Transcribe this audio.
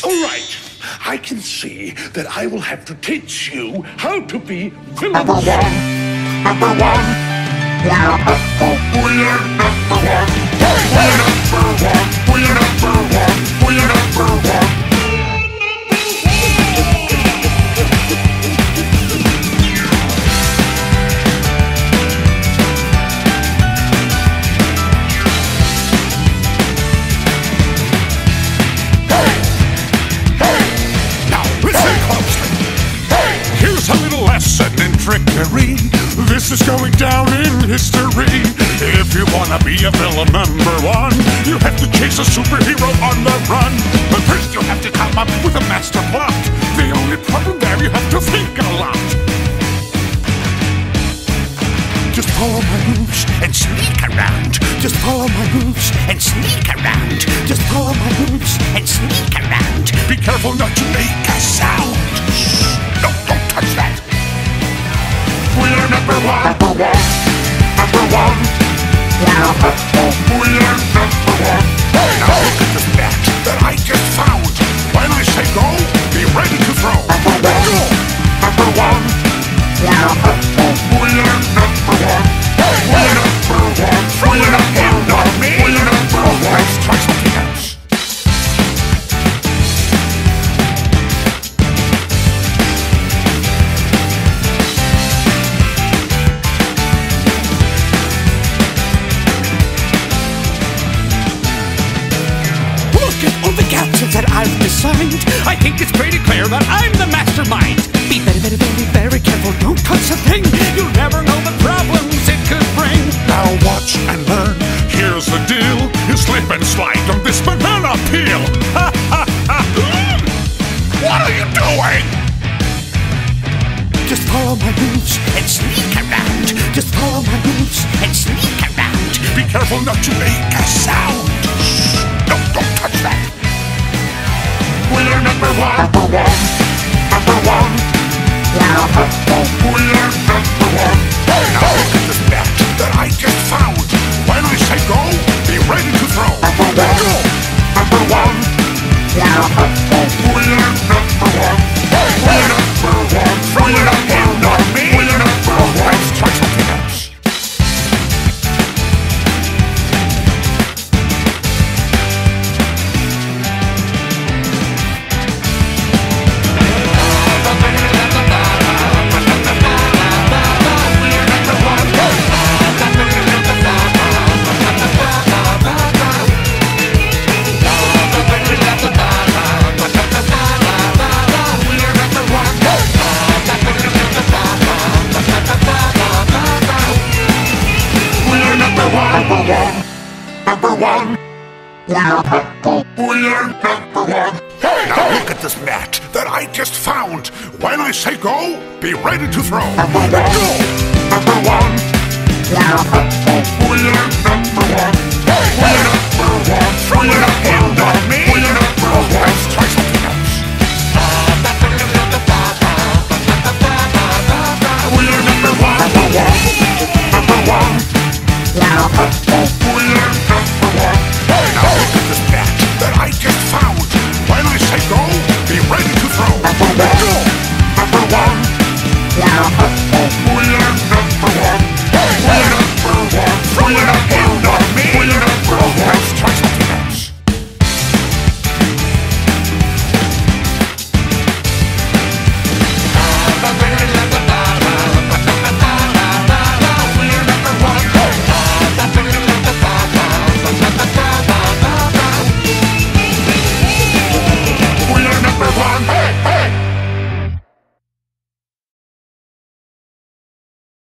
All right. I can see that I will have to teach you how to be villains. Number one. We're number one. We're number one. We're number one. We're number one. Trickery. This is going down in history. If you wanna be a villain number one, you have to chase a superhero on the run. But first you have to come up with a master plot. The only problem there, you have to think a lot. Just follow my moves and sneak around. Just follow my moves and sneak around. Just follow my moves and sneak around. Be careful not to make a sound. Shh. No, don't touch that. We're number one. Number one. Number one. We're number one. Now look at this bat that I just found. When I say go, be ready to throw. Go. Number one. We're number one. We're number one. We're number one. We're number one. We're number one. Let's try something else. That I've designed, I think it's pretty clear that I'm the mastermind. Be very, very, very, very careful, don't touch a thing. You'll never know the problems it could bring. Now watch and learn, here's the deal. You slip and slide on this banana peel. Ha ha ha! What are you doing? Just follow my moves and sneak around. Just follow my moves and sneak around. Be careful not to make a sound. Shh! No, don't touch that. We're number one. Number one. Number one. We're number one. We're number one. Now look at this bat that I just found. When I say go, be ready to throw. Number one. Go. Number one. We're number one. We're number one. We're number one. We're number one. We're number one. Let's try something else. Number one. We're number one. Hey, now look at this mat that I just found. When I say go, be ready to throw. Go. Number one. We're number one. We're number one. We're number one. We're number one. We're number one.